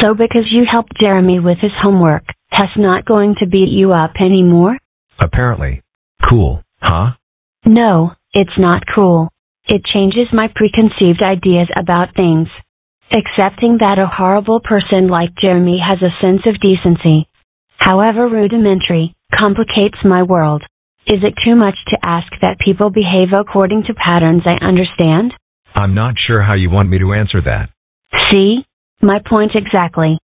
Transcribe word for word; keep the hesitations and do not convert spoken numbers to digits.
So because you helped Jeremy with his homework, that's not going to beat you up anymore? Apparently. Cool, huh? No, it's not cool. It changes my preconceived ideas about things. Accepting that a horrible person like Jeremy has a sense of decency, however rudimentary, complicates my world. Is it too much to ask that people behave according to patterns I understand? I'm not sure how you want me to answer that. See? My point exactly.